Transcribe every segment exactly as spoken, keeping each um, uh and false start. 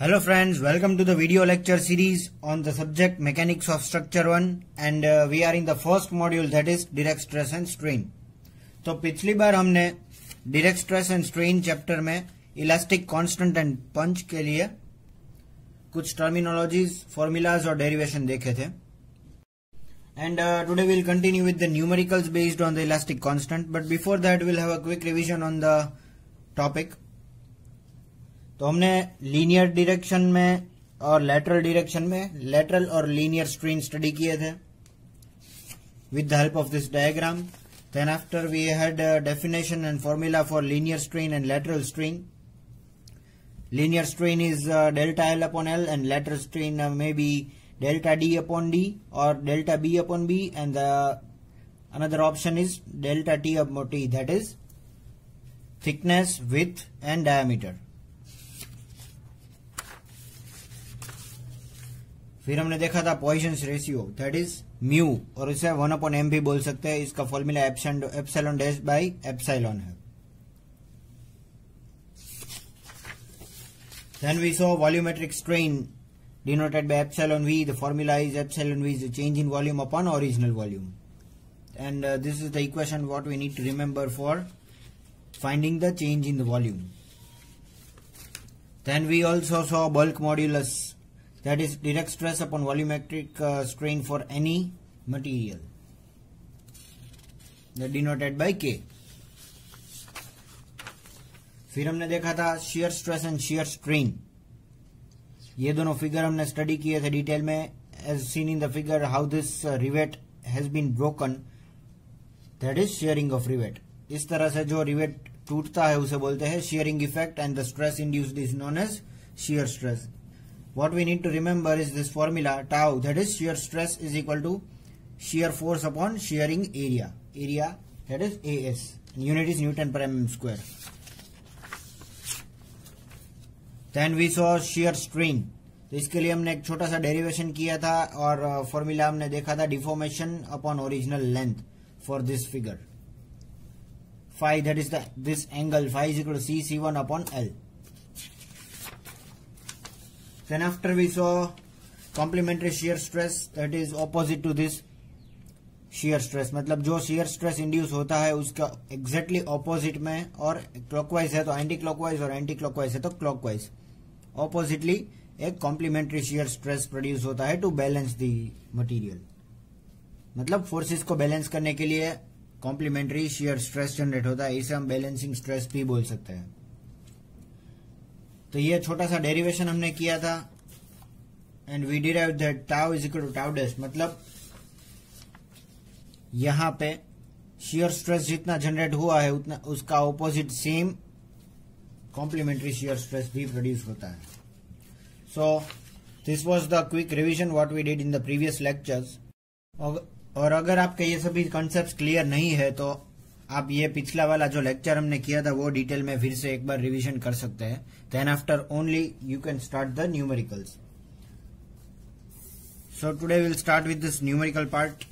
Hello friends, welcome to the video lecture series on the subject Mechanics of Structure one and uh, we are in the first module, that is direct stress and strain. तो पिछली बार हमने direct stress and strain chapter में elastic constant and punch के लिए कुछ terminologies, formulas और derivation देखे थे. And uh, today we'll continue with the numericals based on the elastic constant, but before that we'll have a quick revision on the topic. तो हमने linear direction में और लेटरल डायरेक्शन में lateral और linear strain study किए थे with the help of this diagram. Then after we had a definition and formula for linear strain and lateral strain. Linear strain is uh, delta L upon L and lateral strain uh, may be delta D upon D or delta B upon B, and the another option is delta T upon T, that is thickness, width and diameter. फिर हमने देखा था Poisson's ratio, that is mu, और इसे one upon M भी बोल सकते हैं. इसका formula epsilon dash by epsilon है. Then we saw volumetric strain denoted by epsilon V. The formula is epsilon V is the change in volume upon original volume, and uh, this is the equation what we need to remember for finding the change in the volume. Then we also saw bulk modulus, that is direct stress upon volumetric uh, strain for any material, that denoted by K. फिर हमने देखा था shear stress and shear strain. ये दोनों figure हमने study किए थे detail में. As seen in the figure how this rivet has been broken, that is shearing of rivet. इस तरह से जो रिवेट टूटता है उसे बोलते हैं shearing effect, and the stress induced is known as shear stress. What we need to remember is this formula tau, that is shear stress is equal to shear force upon shearing area. Area, that is A S. Unit is Newton per mm square. Then we saw shear strain. तो इसके लिए हमने एक छोटा सा derivation किया था और फॉर्मूला हमने देखा था deformation upon original length for this figure. Phi, that is the this angle phi is equal to C C one upon L. Then after we saw complementary shear stress, that is opposite to this shear stress. मतलब जो shear stress induce होता है उसका exactly opposite में, और clockwise है तो anti clockwise और anti clockwise है तो clockwise. Oppositely एक complementary shear stress produce होता है to balance the material. मतलब forces को balance करने के लिए complementary shear stress generate होता है. इसे हम balancing stress भी बोल सकते हैं. तो ये छोटा सा डेरिवेशन हमने किया था and we derived that tau is equal to tau dash. मतलब यहां पे शियर स्ट्रेस जितना जनरेट हुआ है उतना उसका opposite same complementary shear stress भी प्रोड्यूस होता है. So this was the quick revision what we did in the previous lectures. और अगर आपके ये सभी कॉन्सेप्ट्स क्लियर नहीं है तो आप ये पिछला वाला जो लेक्चर हमने किया था वो डिटेल में फिर से एक बार रिवीजन कर सकते हैं. Then after only you can start the numericals. So today will start with this numerical part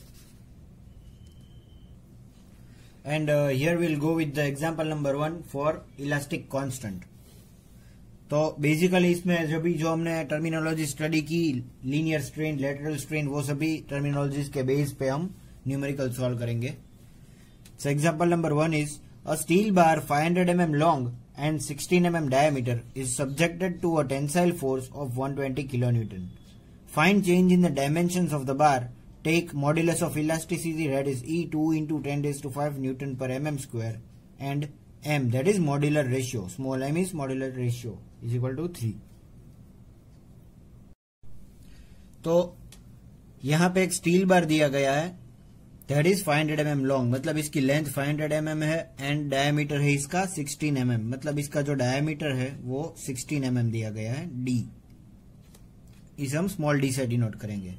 and here will go with the example number one for elastic constant. तो बेसिकली इसमें जो भी जो हमने टर्मिनोलॉजी स्टडी की, linear strain, lateral strain, वो सभी terminologies के बेस पे हम न्यूमेरिकल सॉल्व करेंगे. So example number one is a steel bar five hundred millimeters long and sixteen millimeters diameter is subjected to a tensile force of one hundred twenty kilonewton. Find change in the dimensions of the bar. Take modulus of elasticity, that is E two into ten raised to five Newton per mm square, and m, that is modular ratio. Small m is modular ratio is equal to three. तो यहाँ पे एक steel bar दिया गया है, that is five hundred M M long, मतलब इसकी length five hundred M M है एंड डायमीटर है इसका सिक्सटीन एम एम, मतलब इसका जो डायमीटर है वो सिक्सटीन एम एम दिया गया है. डी, इसे हम स्मॉल डी से डिनोट करेंगे.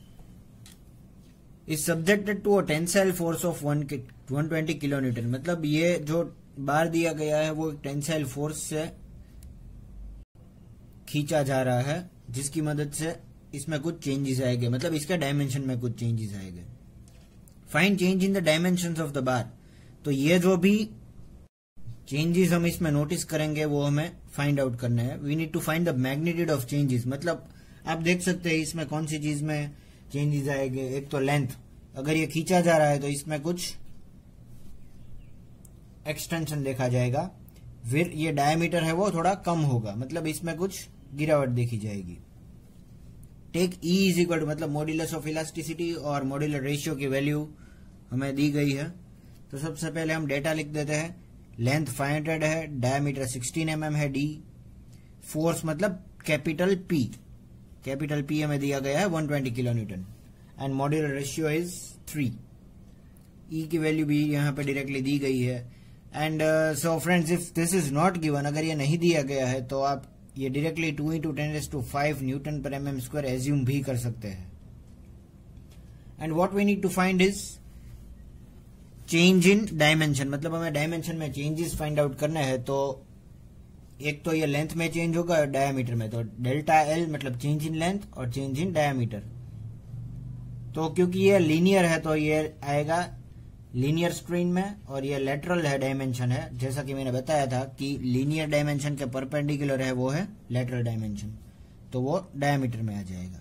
Is subjected to a tensile force of one twenty kilo newton, मतलब ये जो बार दिया गया है वो टेंसाइल फोर्स से खींचा जा रहा है, जिसकी मदद से इसमें कुछ चेंजेस आएंगे, मतलब इसके डायमेंशन में कुछ चेंजेस आएंगे. Find change in the dimensions of the bar. तो ये जो भी चेंजेस हम इसमें नोटिस करेंगे वो हमें फाइंड आउट करना है। We need to find the magnitude of changes, मतलब आप देख सकते हैं इसमें कौन सी चीज में चेंजेस आएंगे। एक तो लेंथ, अगर ये खींचा जा रहा है तो इसमें कुछ एक्सटेंशन देखा जाएगा। फिर ये डायमीटर है वो थोड़ा कम होगा, मतलब इसमें कुछ गिरावट देखी जाएगी। Take E is equal to, मतलब मॉड्यूलस ऑफ इलास्टिसिटी और मॉड्यूलर रेशियो की वैल्यू हमें दी गई है। तो सबसे पहले हम डेटा लिख देते हैं। लेंथ फाइव हंड्रेड है, डायमीटर सिक्सटीन एम एम है डी, फोर्स मतलब कैपिटल पी, कैपिटल पी हमें दिया गया है one twenty kilo newton, and modular ratio is three. E की वैल्यू भी यहाँ पे डायरेक्टली दी गई है। And so friends, if this is not given, अगर ये नहीं दिया गया है तो आप ये directly two into ten raise to five newton per M M square assume भी कर सकते हैं। And what we need to find is change in dimension, मतलब हमें डायमेंशन में चेंजेस फाइंड आउट करना है। तो एक तो ये लेंथ में चेंज होगा और डायमीटर में, तो डेल्टा एल मतलब चेंज इन लेंथ और चेंज इन डायमीटर। तो क्योंकि ये लीनियर है तो ये आएगा लीनियर स्ट्रेन में, और ये लेटरल है डायमेंशन है, जैसा कि मैंने बताया था कि लीनियर डायमेंशन के परपेंडिकुलर है वो है लेटरल डायमेंशन, तो वो डायमीटर में आ जाएगा।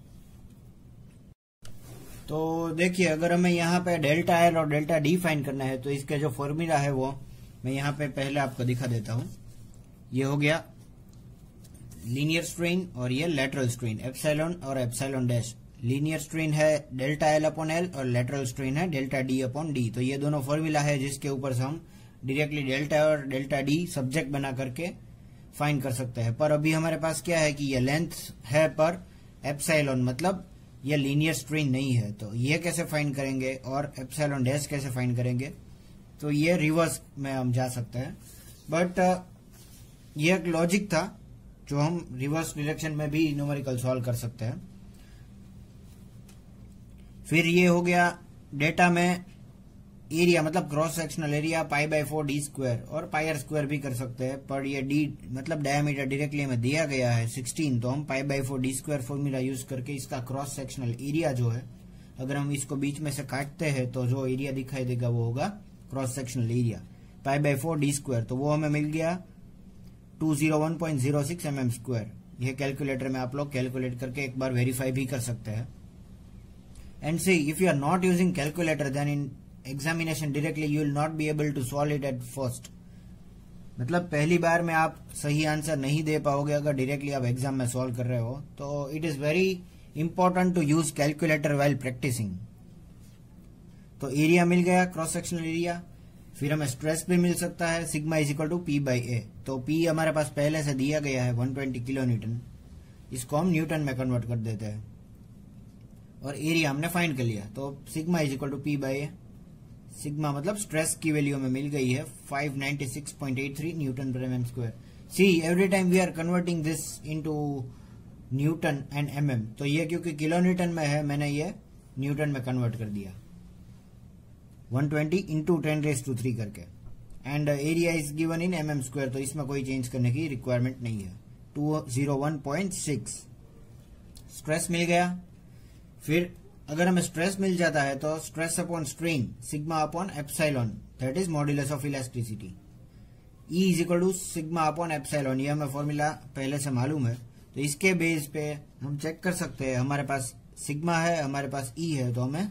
तो देखिए, अगर हमें यहाँ पे डेल्टा एल और डेल्टा डी फाइंड करना है तो इसके जो फॉर्मूला है वो मैं यहाँ पे पहले आपको दिखा देता हूँ। ये हो गया लीनियर स्ट्रेन और ये लेटरल स्ट्रेन, एप्सिलॉन और एप्सिलॉन डैश। लीनियर स्ट्रेन है डेल्टा एल अपॉन एल और लेटरल स्ट्रेन है डेल्टा डी अपॉन डी। तो ये दोनों फॉर्मूला है जिसके ऊपर से हम डायरेक्टली डेल्टा और डेल्टा डी सब्जेक्ट बना करके फाइंड कर सकते हैं। पर अभी हमारे पास क्या है कि ये लेंथ है पर एप्सिलॉन, मतलब ये लीनियर स्ट्रेन नहीं है, तो ये कैसे फाइंड करेंगे और एप्सिलॉन डैश कैसे फाइंड करेंगे। तो ये रिवर्स में हम जा सकते हैं, बट ये एक लॉजिक था जो हम रिवर्स डायरेक्शन में भी न्यूमेरिकल सॉल्व कर सकते हैं। फिर ये हो गया डेटा में एरिया, मतलब cross sectional area pi by four D square, और पाई आर स्क्वायर भी कर सकते हैं, पर ये डी मतलब डायमीटर डायरेक्टली हमें दिया गया है सिक्सटीन, तो हम pi by four D square formula use करके इसका क्रॉस सेक्शनल एरिया जो है, अगर हम इसको बीच में से काटते हैं तो जो एरिया दिखाई देगा वो होगा cross sectional area pi by four D square. तो वो हमें मिल गया two zero one point zero six M M square. यह कैलकुलेटर में आप लोग कैलकुलेट करके एक बार वेरीफाई भी कर सकते हैं। And see, if you are not using calculator then in examination directly you will not be able to solve it at first, मतलब पहली बार में आप सही आंसर नहीं दे पाओगे अगर डायरेक्टली आप एग्जाम में सॉल्व कर रहे हो। तो it is very important to use calculator while practicing. तो एरिया मिल गया, क्रॉस सेक्शनल एरिया। फिर हमें स्ट्रेस भी मिल सकता है, sigma is equal to P by A. तो पी हमारे पास पहले से दिया गया है वन ट्वेंटी किलो न्यूटन, इसको हम न्यूटन में कन्वर्ट कर देते हैं और एरिया हमने फाइंड कर लिया। तो sigma is equal to P by A. Sigma मतलब स्ट्रेस की वैल्यू हमें मिल गई है five ninety six point eight three newton per MM square. See, every time we are converting this into newton and MM, तो ये क्योंकि kilo Newton में है मैंने ये न्यूटन में कन्वर्ट कर दिया one twenty into ten raise to three करके। And area is given in MM square, तो इसमें कोई चेंज करने की रिक्वायरमेंट नहीं है। Two zero one point six stress मिल गया। फिर अगर हमें स्ट्रेस मिल जाता है तो stress upon strain sigma upon epsilon, that is modulus of elasticity. E is equal to sigma upon epsilon, ये हमें फॉर्मूला पहले से मालूम है, तो इसके बेस पे हम चेक कर सकते हैं। हमारे पास सिग्मा है, हमारे पास ई है, तो हमें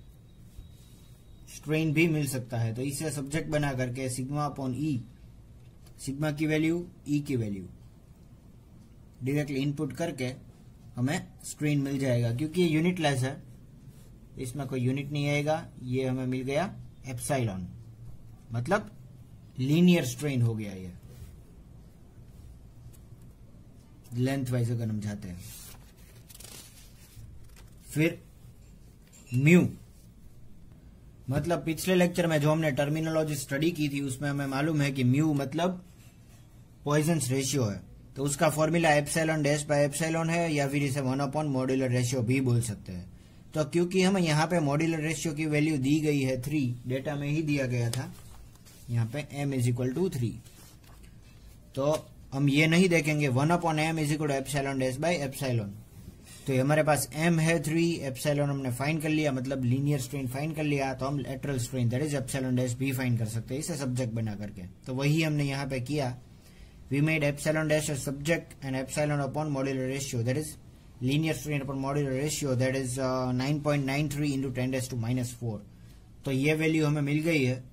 स्ट्रेन भी मिल सकता है। तो इसे सब्जेक्ट बना करके सिग्मा अपॉन ई, सिग्मा की वैल्यू, ई की वैल्यू डायरेक्टली इनपुट करके हमें स्ट्रेन मिल जाएगा। क्योंकि ये यूनिट लेस है, इसमें कोई यूनिट नहीं आएगा, ये हमें मिल गया एप्सिलॉन, मतलब लीनियर स्ट्रेन हो गया ये लेंथ वाइज अगर हम जाते हैं। फिर म्यू, मतलब पिछले लेक्चर में जो हमने टर्मिनोलॉजी स्टडी की थी उसमें हमें मालूम है कि म्यू मतलब पॉइजन्स रेशियो है, तो उसका formula epsilon dash by epsilon है, या फिर इसे वन अपॉन मॉड्यूलर रेशियो भी बोल सकते हैं। तो क्योंकि हमें यहाँ पे मॉड्यूलर रेशियो की वैल्यू दी गई है थ्री, डेटा में ही दिया गया था यहाँ पे m is equal to three, तो हम ये नहीं देखेंगे one upon M is equal to epsilon dash by epsilon. तो ये हमारे पास m है थ्री, एप्सिलॉन हमने फाइंड कर लिया, मतलब लीनियर स्ट्रेन फाइंड कर लिया, तो हम lateral strain that is epsilon dash भी फाइंड कर सकते हैं इसे सब्जेक्ट बना करके। तो वही हमने यहाँ पे किया। We made epsilon dash as subject and epsilon upon modular ratio that is linear strain upon modular ratio that is nine point nine three into ten dash to minus four. तो ये वैल्यू हमें मिल गई है।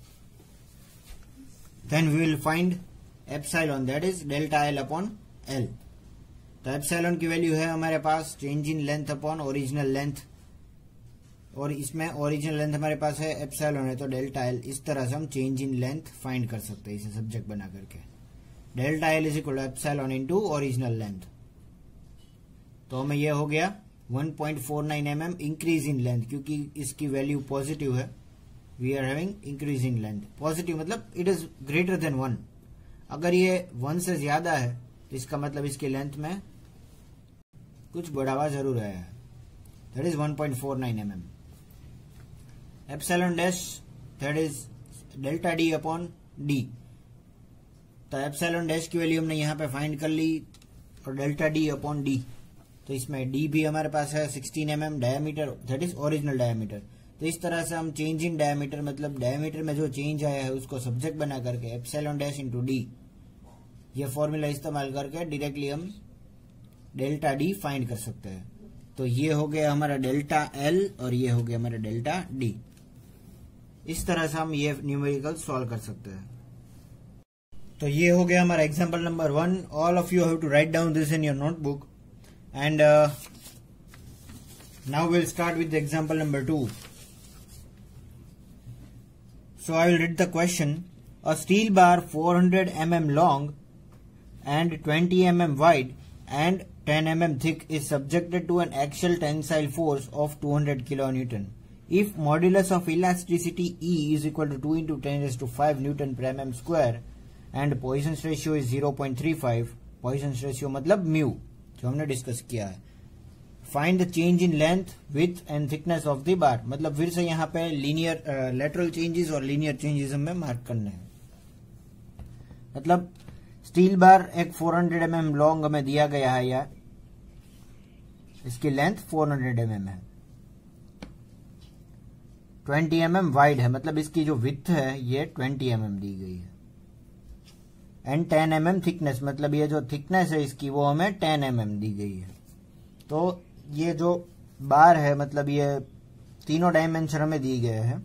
Then we will find epsilon that is delta L upon L. तो epsilon की value है हमारे पास change in length upon original length, और इसमें ओरिजिनल लेंथ हमारे पास है एप्सिलॉन है तो डेल्टा एल। इस तरह से हम चेंज इन लेंथ फाइंड कर सकते हैं इसे सब्जेक्ट बना करके। Delta L is equal to epsilon into original length. तो हमें यह हो गया one point four nine M M increase in length, क्योंकि इसकी वैल्यू पॉजिटिव है। We are having increasing length. Positive मतलब it is greater than one. अगर ये वन से ज्यादा है तो इसका मतलब इसकी लेंथ में कुछ बढ़ावा जरूर आया है। That is one point four nine M M. Epsilon dash that is delta D upon D. तो एप्सिलॉन डैश की वैल्यू हमने यहाँ पे फाइंड कर ली, और डेल्टा डी अपॉन डी। तो इसमें डी भी हमारे पास है sixteen M M diameter, that is original diameter. तो इस तरह से हम चेंज इन डायमीटर मतलब डायमीटर में जो चेंज आया है उसको सब्जेक्ट बना करके एप्सिलॉन डैश इंटू डी, ये फॉर्मूला इस्तेमाल करके डायरेक्टली हम डेल्टा डी फाइंड कर सकते हैं। तो ये हो गया हमारा डेल्टा एल और ये हो गया हमारा डेल्टा डी। इस तरह से हम ये न्यूमेरिकल सॉल्व कर सकते हैं। तो ये हो गया हमारा example number one. All of you have to write down this in your notebook and now will start with example number two. So I will read the question. A steel bar four hundred millimeters long and twenty millimeters wide and ten millimeters thick is subjected to an axial tensile force of two hundred kilonewton. If modulus of elasticity E is equal to two into ten raised to five Newton per mm square and Poisson's ratio is zero point three five, Poisson's ratio मतलब mu जो हमने discuss किया है। Find the change in length with and thickness of the bar, मतलब फिर से यहाँ पे लीनियर लेटरल चेंजेस और लीनियर चेंजेस हमें मार्क करने हैं। मतलब स्टील बार एक four hundred M M long हमें दिया गया है, या इसकी length four hundred M M है, ट्वेंटी एम एम वाइड है, मतलब इसकी जो विड्थ है ये ट्वेंटी एम एम दी गई है, and ten M M thickness, मतलब ये जो थिकनेस है इसकी वो हमें टेन एम एम दी गई है। तो ये जो बार है मतलब ये तीनों डायमेंशन हमें दिए गए हैं।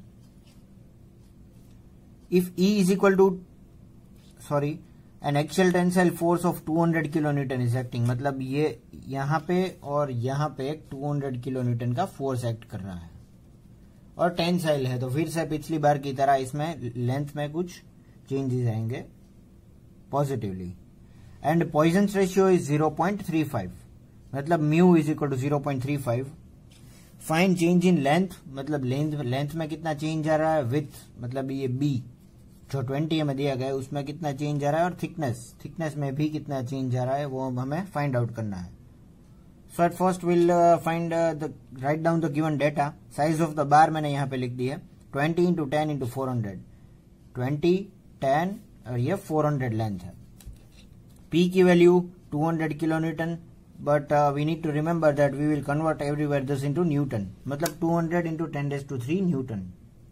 If E is equal to sorry an axial tensile force of two hundred kilo newton is acting, मतलब ये यहां पे और यहां पे एक टू हंड्रेड किलो न्यूटन का फोर्स एक्ट कर रहा है और टेंसाइल है। तो फिर से पिछली बार की तरह इसमें लेंथ में कुछ चेंजेस आएंगे positively. And Poisson's ratio is zero point three five, मतलब mu is equal to zero point three five. Find change in length, मतलब लेंथ लेंथ में कितना चेंज आ रहा है, विथ मतलब ये बी जो ट्वेंटी में दिया गया है उसमें कितना चेंज आ रहा है, और थिकनेस थिकनेस में भी कितना चेंज आ रहा है वो हमें फाइंड आउट करना है। So at first will find the write down the given data. Size of the bar मैंने यहाँ पे लिख दी है twenty into ten into four hundred, twenty ten और ये फोर हंड्रेड लेंथ है। पी की value two hundred kilo newton, but uh, we need to remember that we will convert everywhere this into Newton, मतलब two hundred into ten raised to three Newton.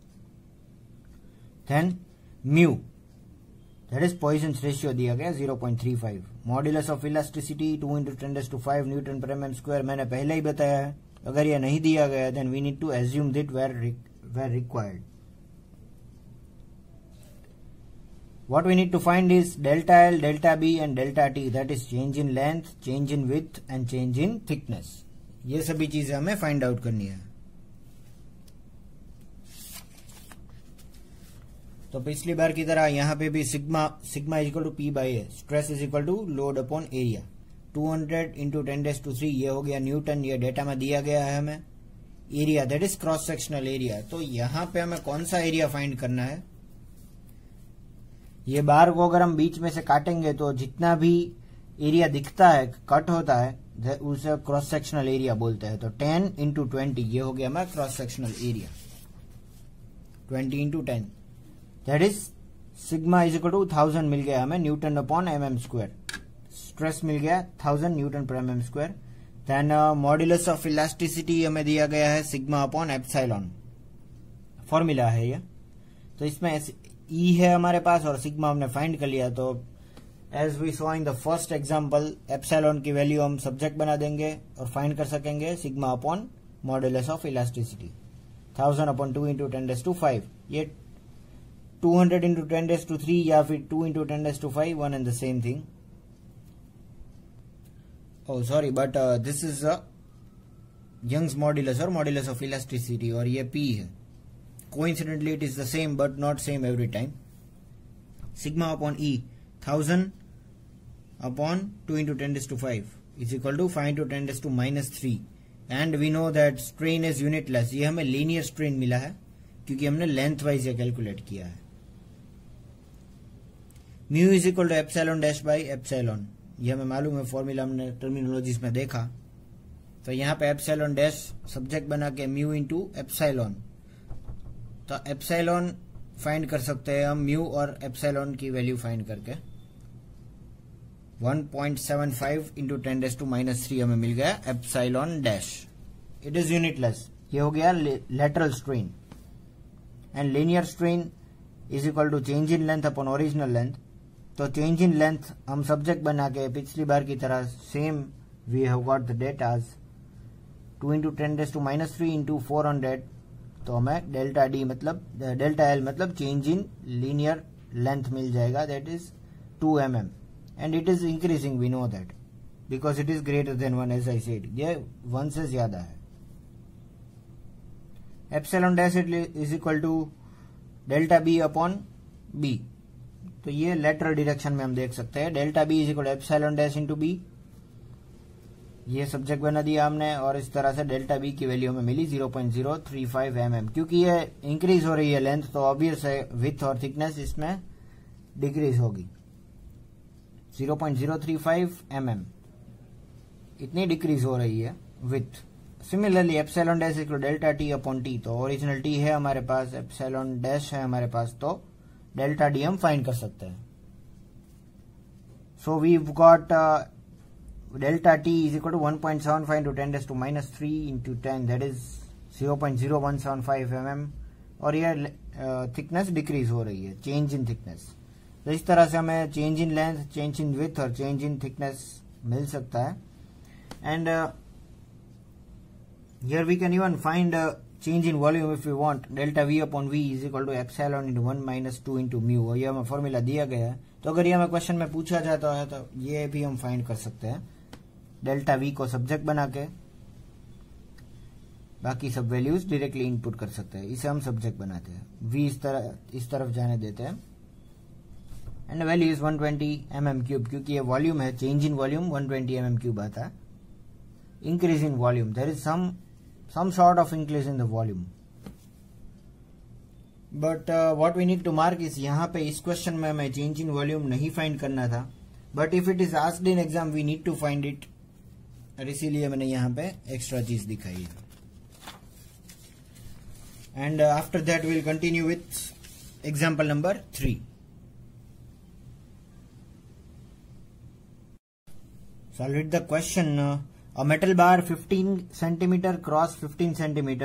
Then mu, that is Poisson's ratio दिया गया zero point three five. Modulus of elasticity two into ten raised to five Newton per mm square मैंने पहले ही बताया है. अगर यह नहीं दिया गया then we need to assume that where where required. What we need to find is delta L, delta B and delta T, that is change in length, change in width and change in thickness. ये सभी चीजें हमें find out करनी है. तो पिछली बार की तरह यहाँ पे भी sigma sigma is equal to P by A, stress is equal to load upon area. Two hundred into ten raise to three ये हो गया न्यूटन, ये डेटा में दिया गया है हमें. Area that is cross sectional area. तो यहाँ पे हमें कौन सा एरिया फाइंड करना है. ये बार को अगर हम बीच में से काटेंगे तो जितना भी एरिया दिखता है कट होता है उसे क्रॉस सेक्शनल एरिया बोलते हैं. तो टेन इंटू ट्वेंटी ये हो गया हमारा cross sectional area. Twenty into ten that is sigma is equal to thousand मिल गया हमें newton upon M M square. Stress मिल गया thousand newton per M M square. Then modulus of elasticity हमें दिया गया है सिग्मा अपॉन एप्सिलॉन, फॉर्मूला है ये। तो इसमें ई है हमारे पास और सिग्मा हमने फाइंड कर लिया। तो as we saw in the first example, epsilon की वैल्यू हम सब्जेक्ट बना देंगे और फाइंड कर सकेंगे sigma upon modulus of elasticity. Thousand upon two into ten raise to five, ये two hundred into ten raise to three या फिर two into ten raise to five, one and the same thing. Oh sorry, but uh, this is a Young's modulus or modulus of elasticity, और ये P है। Coincidentally it is the same but not same every time. Sigma upon E, thousand upon two into ten raised to five is equal to five into ten raised to minus three, and we know that strain is unitless। ये हमें linear strain मिला है क्योंकि हमने length wise ये calculate किया है। Mu is equal to epsilon dash by epsilon, ये हमें मालूम है, फॉर्मूला हमने टर्मिनोलॉजीज में देखा। तो यहाँ पे एप्सिलॉन डैश सब्जेक्ट बना के म्यू इंटू एप्सिलॉन, तो एप्सिलॉन फाइंड कर सकते हैं हम म्यू और एप्सिलॉन की वैल्यू फाइंड करके। One point seven five into ten raise to minus three हमें मिल गया epsilon dash. It is unitless, ये हो गया lateral strain. And linear strain is equal to change in length upon original length. तो change in length हम subject बना के पिछली बार की तरह same we have got the datas two into ten raise to minus three into four hundred. तो हमें डेल्टा डी मतलब डेल्टा एल मतलब चेंज इन लीनियर लेंथ मिल जाएगा, that is two M M, and it is increasing, we know that because it is greater than one, as I said, ये one से ज्यादा है। Epsilon dash is equal to delta B upon B, तो ये lateral direction में हम देख सकते हैं। Delta B is equal to epsilon dash into B, ये सब्जेक्ट बना दिया हमने, और इस तरह से डेल्टा बी की वैल्यू हमें मिली zero point zero three five M M. क्योंकि ये इंक्रीज हो रही है लेंथ, तो ऑब्वियस है विथ और थिकनेस इसमें डिक्रीज होगी। Zero point zero three five M M इतनी डिक्रीज हो रही है width. Similarly epsilon dash equal delta T upon T, तो ओरिजिनल टी है हमारे पास, एप्सिलॉन डैश है हमारे पास, तो डेल्टा डी हम फाइंड कर सकते हैं। So we got delta T is equal to one point seven five into ten raise to minus three into ten, that is zero point zero one seven five M M, और ये thickness decrease हो रही है, change in thickness. तो इस तरह से हमें change in length, change in width और चेंज इन थिकनेस मिल सकता है। And here we can even find change in volume if we want, delta v upon v is equal to epsilon into one minus two into mu, और ये हमें formula दिया गया है। तो अगर ये हमें क्वेश्चन में पूछा जाता है तो ये भी हम फाइंड कर सकते हैं, डेल्टा v को सब्जेक्ट बना के बाकी सब वैल्यूज डायरेक्टली इनपुट कर सकते हैं। इसे हम सब्जेक्ट बनाते हैं, v इस तरह इस तरफ जाने देते हैं, and value is one twenty M M cube, क्योंकि ये वॉल्यूम है, change in volume one twenty M M cube आता है। Increase in volume, there is some some sort of increase in the volume, but uh, what we need to mark is यहाँ पे इस question में हमें change in volume नहीं find करना था, but if it is asked in exam we need to find it, और इसीलिए मैंने यहाँ पे एक्स्ट्रा चीज दिखाई है। And after that will continue with example number three. So I'll read the question. Uh, a metal bar fifteen centimeter cross fifteen centimeter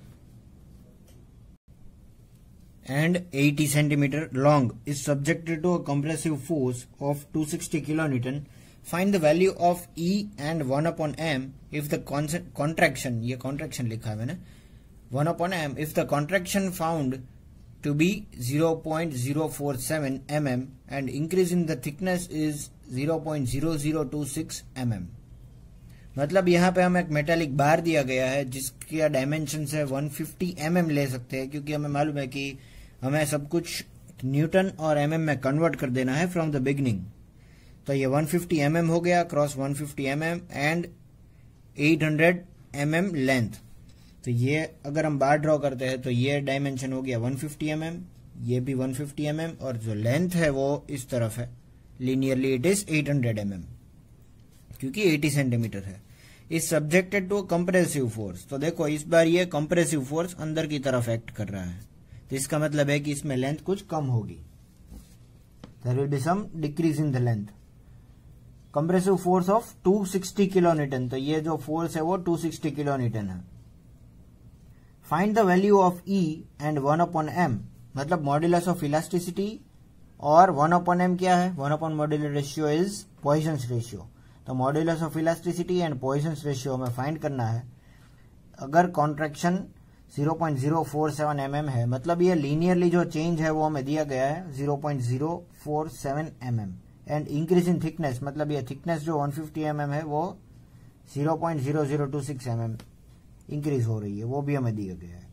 and eighty centimeter long is subjected to a compressive force of two hundred sixty kilonewton. Find the value of E and one upon m if the contraction, ये contraction लिखा है मैंने, one upon m if the contraction found to be zero point zero four seven millimeters and increase in the thickness is zero point zero zero two six millimeters. मतलब यहाँ पे हमें एक metallic बार दिया गया है जिसका डायमेंशन है one fifty millimeters ले सकते हैं, क्योंकि हमें मालूम है कि हमें सब कुछ न्यूटन और एम एम में कन्वर्ट कर देना है फ्रॉम द बिगनिंग। तो ये one fifty millimeters हो गया, cross one fifty millimeters and eight hundred millimeters length. तो ये अगर हम बार ड्रॉ करते हैं तो ये डायमेंशन हो गया one fifty millimeters, ये भी one fifty millimeters, और जो लेंथ है वो इस तरफ है, linearly it is eight hundred millimeters क्योंकि eighty सेंटीमीटर है। Is subjected to compressive force. तो देखो इस बार ये कंप्रेसिव फोर्स अंदर की तरफ एक्ट कर रहा है, तो इसका मतलब है कि इसमें लेंथ कुछ कम होगी, there will be some decrease in the length. Compressive force of two sixty kilo newton, तो ये जो फोर्स है वो टू सिक्सटी किलो न्यूटन है। Find the value of E and one upon M, मतलब मॉड्यूलस ऑफ इलास्टिसिटी और one upon M क्या है, one upon modular ratio is Poisson's ratio. तो modulus of elasticity and Poisson's ratio हमें find करना है। अगर contraction zero point zero four seven M M है, मतलब ये लीनियरली जो चेंज है वो हमें दिया गया है zero point zero four seven M M, and increase in thickness, मतलब ये थिकनेस जो वन फिफ्टी एम एम है वो zero point zero zero two six M M increase हो रही है, वो भी हमें दिया गया है।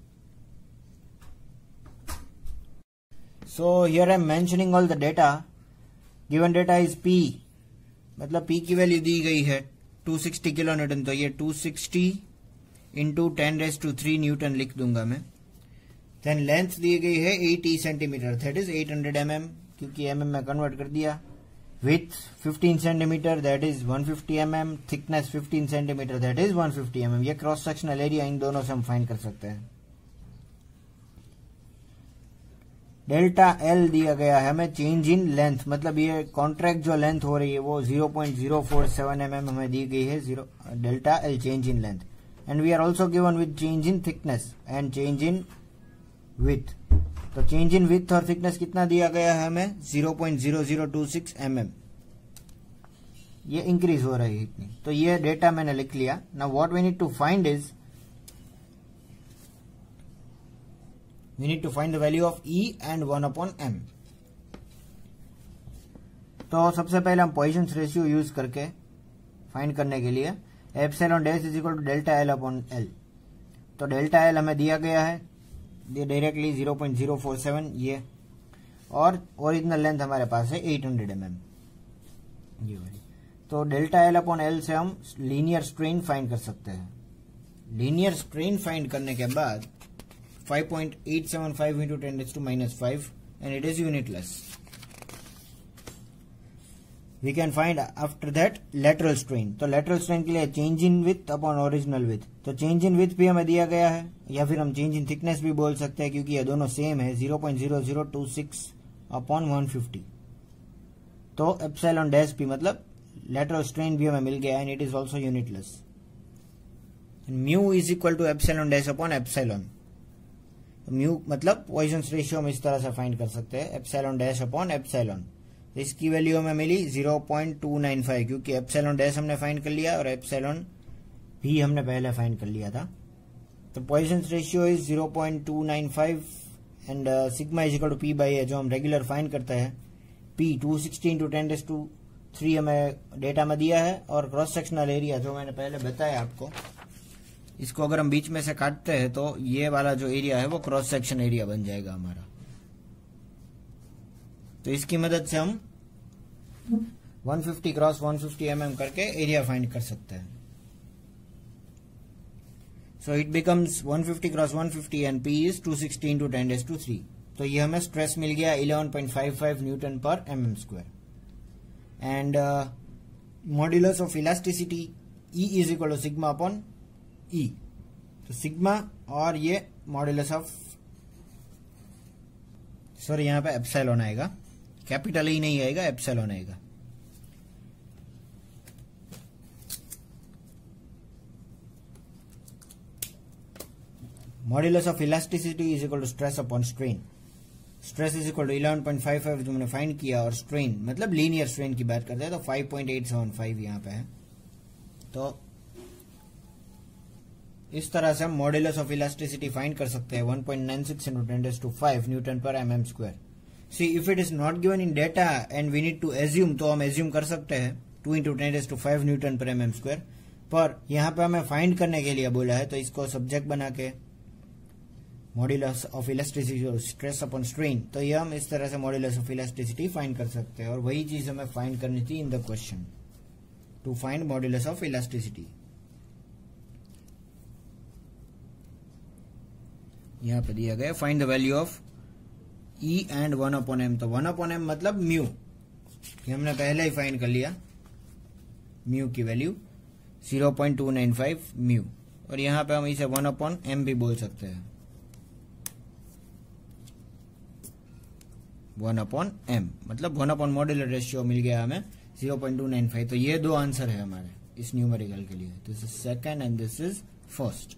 So here I am mentioning all the data. Given data is P, मतलब P की वैल्यू दी गई है टू सिक्सटी किलो न्यूटन, तो ये two sixty into ten raise to three newton लिख दूंगा मैं। देन लेंथ दी गई है eighty centimetre, that is eight hundred M M, क्योंकि एम एम में कन्वर्ट कर दिया। Width fifteen centimetre, that is one fifty M M, thickness fifteen centimetre, that is one fifty M M. ये cross sectional area इन दोनों से हम find कर सकते हैं। डेल्टा एल दिया गया है हमें चेंज इन लेंथ, मतलब ये कॉन्ट्रैक्ट जो लेंथ हो रही है वो zero point zero four seven M M हमें दी गई है, zero delta L change in length. And we are also given with change in thickness and change in width. तो चेंज इन विथ और थिकनेस कितना दिया गया है हमें, zero point zero zero two six M M, ये increase हो रही है इतनी। तो ये डेटा मैंने लिख लिया। Now what we need to find is we need to find the value of E and one upon M। तो सबसे पहले हम पॉइसन्स रेशियो यूज करके फाइंड करने के लिए epsilon dash is equal to delta L upon L. तो delta L हमें दिया गया है ये directly zero point zero four seven ये, और ओरिजिनल लेंथ हमारे पास है एट हंड्रेड एम एम ये वाली। तो डेल्टा एल अपॉन एल से हम लीनियर स्ट्रेन फाइंड कर सकते हैं। लीनियर स्ट्रेन फाइंड करने के बाद five point eight seven five into ten raised to minus five and it is unitless. We can find after that lateral strain. तो lateral strain के लिए change in width upon original width, तो change in width भी हमें दिया गया है, या फिर हम change in thickness भी बोल सकते हैं क्योंकि ये दोनों सेम है, zero point zero zero two six upon one fifty. तो epsilon dash p मतलब lateral strain भी हमें मिल गया and it is also unitless. Mu is equal to epsilon dash upon epsilon। Mu मतलब पॉइसन्स रेशियो हम इस तरह से फाइंड कर सकते हैं, एप्सिलॉन डैश अपॉन एप्सिलॉन। तो इसकी वैल्यू हमें मिली zero point two nine five, क्योंकि एप्सिलॉन डैश हमने फाइंड कर लिया और एप्सिलॉन भी हमने पहले फाइंड कर लिया था। तो Poisson's ratio is zero point two nine five and sigma is equal to P by A, जो हम रेगुलर फाइंड करते हैं। P two sixty into ten raise to three हमें डेटा में दिया है, और क्रॉस सेक्शनल एरिया जो मैंने पहले बताया आपको, इसको अगर हम बीच में से काटते हैं तो ये वाला जो एरिया है वो क्रॉस सेक्शन एरिया बन जाएगा हमारा। तो इसकी मदद से हम one fifty cross one fifty M M करके एरिया फाइंड कर सकते हैं। So it becomes one fifty cross one fifty and P is two sixty into ten raise to three. तो ये हमें स्ट्रेस मिल गया eleven point five five newton per M M square. And modulus of elasticity E is equal to sigma upon E. तो sigma और ये modulus of, sorry यहां पे एप्सिलॉन आएगा, कैपिटल ई नहीं आएगा, एप्सिलॉन आएगा। Modulus of elasticity is equal to stress upon strain. Stress is equal to eleven point five five जो मैंने फाइंड किया, और स्ट्रेन मतलब लीनियर स्ट्रेन की बात करते हैं तो five point eight seven five यहां पे है। तो इस तरह से हम मॉड्यूलस ऑफ इलास्टिसिटी फाइंड कर सकते हैं one point nine six into ten raised to five newton per M M square. See if it is not given in data and we need to assume, तो हम assume कर सकते हैं two into ten raised to five newton per M M square, पर यहां पे हमें find करने के लिए बोला है तो इसको सब्जेक्ट बना के मॉड्यूलस ऑफ इलास्टिसिटी और स्ट्रेस अपॉन स्ट्रेन, तो ये हम इस तरह से मॉड्यूलस ऑफ इलास्टिसिटी फाइंड कर सकते हैं। और वही चीज हमें फाइंड करनी थी in the question, to find modulus of elasticity. यहां पे दिया गया find the value of E and one upon M. तो वन अपॉन एम मतलब म्यू, ये हमने पहले ही फाइंड कर लिया, म्यू की value zero point two nine five mu, और यहां पे हम इसे वन अपॉन एम भी बोल सकते हैं, वन अपॉन एम मतलब वन अपॉन मॉड्यूलर रेशियो मिल गया हमें zero point two nine five. तो ये दो आंसर है हमारे इस न्यूमेरिकल के लिए। This is second and this is first.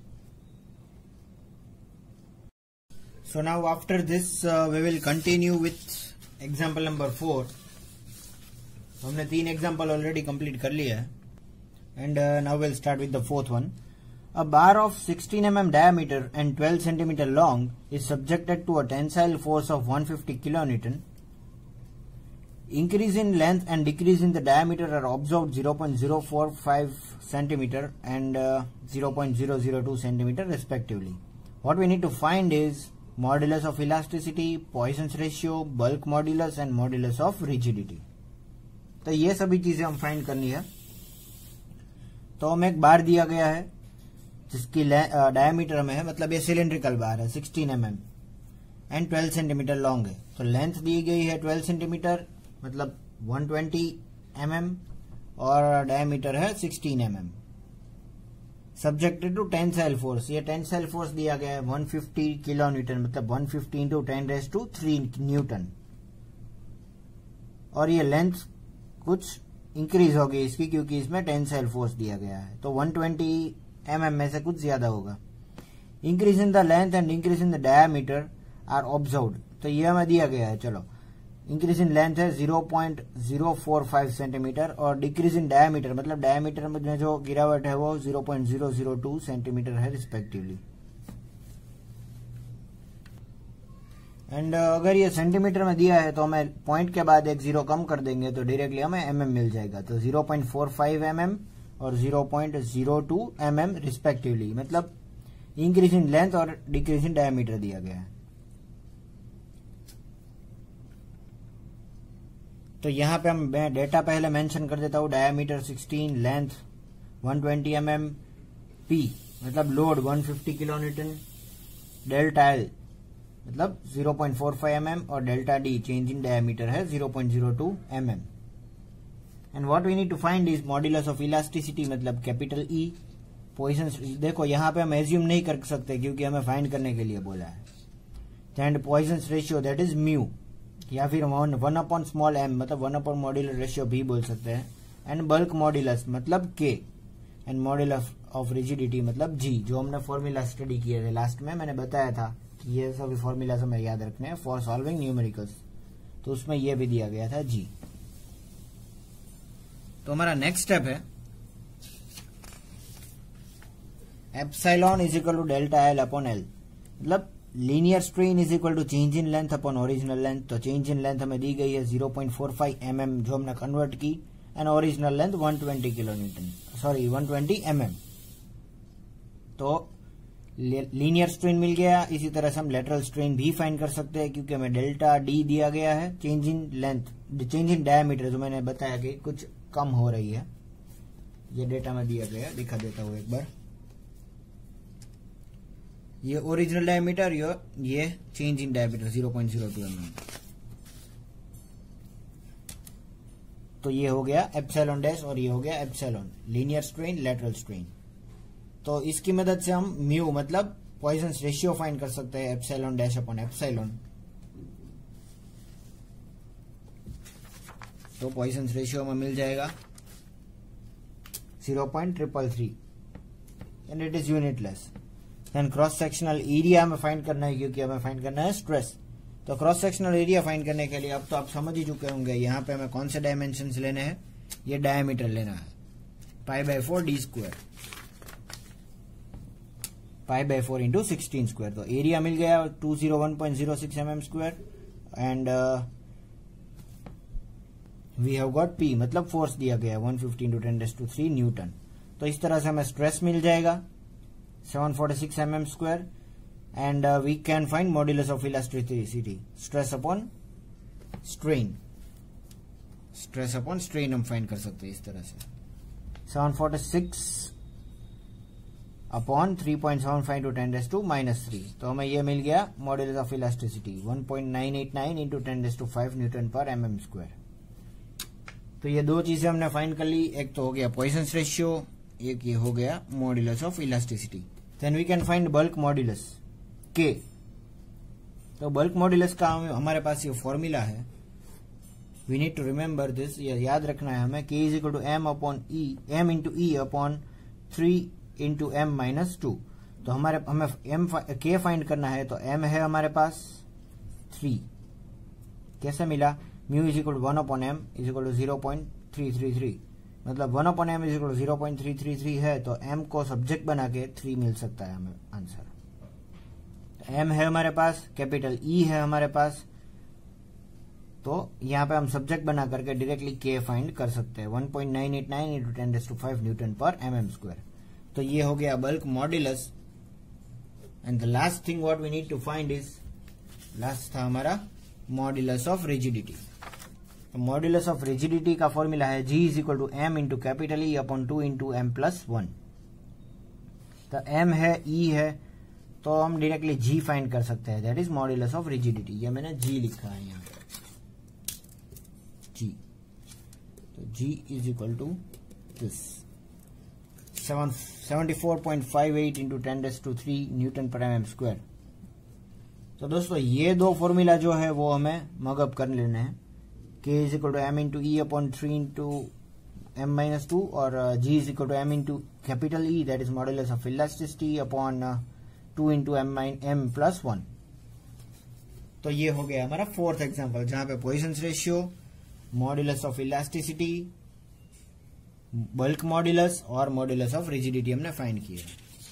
So now after this we will continue with example number four. हमने तीन एग्जाम्पल ऑलरेडी कंप्लीट कर लिया है and now will start with the fourth one. A bar of sixteen millimeters diameter and twelve centimeters long is subjected to a tensile force of one hundred fifty kilonewton. Increase in length and decrease in the diameter are observed zero point zero four five centimeters and uh, zero point zero zero two centimeters respectively. What we need to find is modulus of elasticity, Poisson's ratio, bulk modulus and modulus of rigidity. तो ये सभी चीजें हम find करनी है। तो हमें एक बार दिया गया है जिसकी डायमीटर में है, मतलब ये सिलेंड्रिकल बार है sixteen M M and twelve centimetre long है। तो लेंथ दी गई है ट्वेल्व सेंटीमीटर मतलब वन ट्वेंटी एम एम और डायमीटर है sixteen M M. Subjected to tensile force, ये टेंसाइल फोर्स दिया गया है वन फिफ्टी किलो न्यूटन मतलब one fifty into ten raise to three newton. और ये लेंथ कुछ इंक्रीज होगी इसकी क्योंकि इसमें टेंसाइल फोर्स दिया गया है। तो वन ट्वेंटी एम एम में से कुछ ज्यादा होगा। Increase in the length and increase in the diameter are observed. तो ये हमें दिया गया है। चलो, इंक्रीज इन लेंथ है zero point zero four five centimetre और डिक्रीज इन डायमीटर मतलब डायमीटर में जो गिरावट है वो zero point zero zero two centimetre है रिस्पेक्टिवली। एंड अगर ये सेंटीमीटर में दिया है तो हमें पॉइंट के बाद एक जीरो कम कर देंगे तो डायरेक्टली हमें एम एम मिल जाएगा। तो zero point four five M M और zero point zero two M M respectively, मतलब इंक्रीज इन लेंथ और डिक्रीज इन डायमीटर दिया गया है। तो यहां पे हम डेटा पहले मेंशन कर देता हूं। Diameter sixteen, length one twenty M M, P मतलब load one fifty kilo newton, delta L मतलब zero point four five M M और delta D change in diameter है zero point zero two M M. And what we need to find is modulus of elasticity मतलब capital E. Poisson's, देखो यहाँ पे हम assume नहीं कर सकते क्योंकि हमें फाइंड करने के लिए बोला है। And Poisson's ratio that is mu या फिर वन अपॉन स्मॉल एम मतलब वन अपॉन मॉड्यूलर रेशियो भी बोल सकते हैं। एंड बल्क मॉड्यूलस मतलब के एंड मॉड्यूलस ऑफ रिजिडिटी मतलब जी, जो हमने फॉर्मूला स्टडी किए थे लास्ट में। मैंने बताया था कि ये सभी फॉर्मूला हमें याद रखने हैं फॉर सॉल्विंग न्यूमेरिकल्स, तो उसमें ये भी दिया गया था जी। तो हमारा नेक्स्ट स्टेप है epsilon is equal to delta L upon L मतलब linear strain is equal to change in length upon original length. तो चेंज इन लेंथ हमें दी गई है zero point four five M M जो हमने कन्वर्ट की and original length one twenty kilo newton sorry one twenty M M. तो linear strain मिल गया। इसी तरह से हम लेटरल स्ट्रेन भी फाइंड कर सकते हैं क्योंकि हमें डेल्टा डी दिया गया है। Change in length change in diameter जो मैंने बताया कि कुछ कम हो रही है, ये डेटा में दिया गया, दिखा देता हूं एक बार। ये ओरिजिनल डायमीटर, ये change in diameter zero point zero two M M. तो ये हो गया एप्सिलॉन डैश और ये हो गया epsilon linear strain lateral strain. तो इसकी मदद से हम म्यू मतलब पॉइसंस रेशियो फाइंड कर सकते हैं एप्सिलॉन डैश अपॉन एप्सिलॉन। तो पॉइसंस रेशियो में मिल जाएगा zero point triple three and it is unitless. Then cross sectional area हमें फाइंड करना है क्योंकि हमें फाइंड करना है स्ट्रेस। तो क्रॉस सेक्शनल एरिया फाइंड करने के लिए अब तो आप समझ ही चुके होंगे यहाँ पे हमें कौन से डायमेंशन लेने हैं। ये डायमीटर लेना है pi by four D square, pi by four into sixteen square. तो एरिया मिल गया two zero one point zero six M M square and we have got P मतलब फोर्स दिया गया one fifty into ten raise to three newton. तो इस तरह से हमें स्ट्रेस मिल जाएगा seven forty six M M square and we can find modulus of elasticity stress upon strain. Stress upon strain हम फाइंड कर सकते हैं इस तरह से seven forty six upon three point seven five two ten raise to minus three. तो हमें यह मिल गया modulus of elasticity one point nine eight nine into ten raise to five newton per M M square. तो ये दो चीजें हमने फाइंड कर ली, एक तो हो गया पॉइसंस रेशियो, एक ये हो गया modulus of elasticity. Then we can find bulk modulus के। तो बल्क मॉड्यूलस का हमारे पास ये फॉर्मूला है we need to remember this, ये याद रखना है हमें, k is equal to M upon E, M into E upon three into M minus two. तो हमारे हमें एम के फाइंड करना है, तो एम है हमारे पास थ्री। कैसे मिला? Mu is equal to one upon M is equal to zero point three three three, मतलब one upon M is equal to zero point three three three है, तो एम को सब्जेक्ट बना के थ्री मिल सकता है हमें आंसर। एम है हमारे पास, कैपिटल ई है हमारे पास, तो यहां पे हम सब्जेक्ट बना करके डायरेक्टली के फाइंड कर सकते हैं, one point nine eight nine into ten raise to five newton per M M square. तो ये हो गया bulk modulus. And the last thing what we need to find is, last था हमारा मॉड्यूलस ऑफ रिजिडिटी। तो modulus of rigidity का formula है G is equal to M into capital E upon two into M plus one. तो M है, E है, तो हम डायरेक्टली जी फाइंड कर सकते हैं, that is modulus of rigidity. ये मैंने जी लिखा है यहाँ पे, जी। तो G is equal to this seventy four point five eight into ten raise to three newton per M M square. तो दोस्तों ये दो फॉर्मूला जो है वो हमें मगअप कर लेने हैं, k is equal to M into E upon three into M minus two, और g is equal to M into capital E that is modulus of elasticity upon two into M M plus one. तो ये हो गया हमारा fourth example, जहां पे Poisson's ratio, modulus of elasticity, bulk modulus और modulus of rigidity हमने find किया।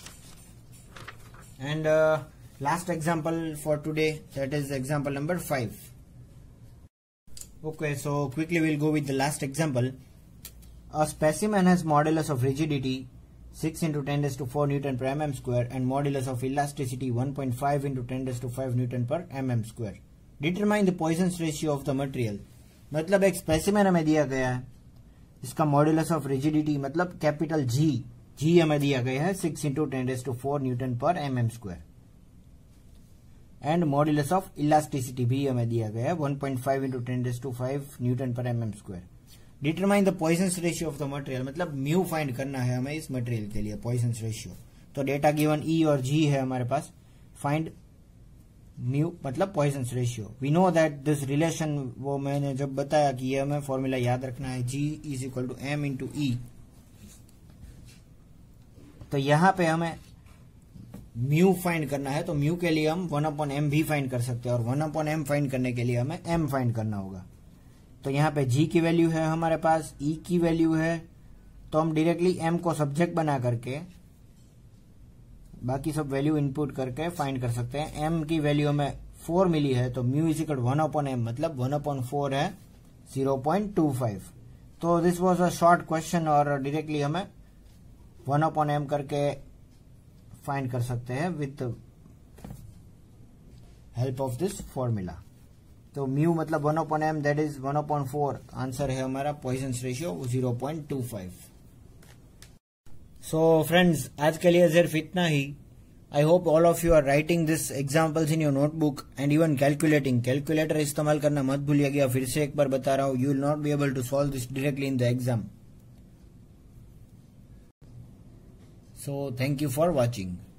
And last example for today, that is example number five. Okay, so quickly we'll go with the last example. A specimen has modulus of rigidity six into ten raised to four Newton per mm square and modulus of elasticity one point five into ten raised to five Newton per mm square. Determine the Poisson's ratio of the material. मतलब एक specimen हमें दिया गया है, इसका modulus of rigidity मतलब capital G, G हमें दिया गया है six into ten raise to four newton per M M square, and modulus of elasticity भी हमें दिया गया है one point five into ten raise to five newton per M M square. Determine the Poisson's ratio of the material, मतलब mu find करना है हमें इस मटेरियल के लिए, पॉइसन्स रेशियो। तो डेटा गिवन ई और जी है हमारे पास, फाइंड म्यू मतलब Poisson's ratio. We know that this relation, वो मैंने जब बताया कि ये हमें फॉर्मूला याद रखना है, G is equal to M into E. तो यहां पे हमें म्यू फाइंड करना है, तो म्यू के लिए हम वन अपॉन एम भी फाइंड कर सकते हैं, और वन अपॉन एम फाइंड करने के लिए हमें एम फाइंड करना होगा। तो यहाँ पे जी की वैल्यू है हमारे पास, ई की वैल्यू है, तो हम डायरेक्टली एम को सब्जेक्ट बना करके बाकी सब वैल्यू इनपुट करके फाइंड कर सकते हैं। एम की वैल्यू हमें फोर मिली है, तो mu is equal to upon M मतलब वन अपॉन फोर है जीरो पॉइंट टू फाइव। तो this was a short question, और डायरेक्टली हमें वन अपॉन एम करके फाइंड कर सकते हैं with help of this formula. तो म्यू मतलब one upon M that is one upon four, answer है हमारा Poisson's ratio zero point two five. So friends, आज के लिए सिर्फ इतना ही। I hope all of you are writing this examples in your notebook and even calculating. Calculator इस्तेमाल करना मत भूलिएगा, फिर से एक बार बता रहा हूं, you will not be able to solve this directly in the exam. So thank you for watching.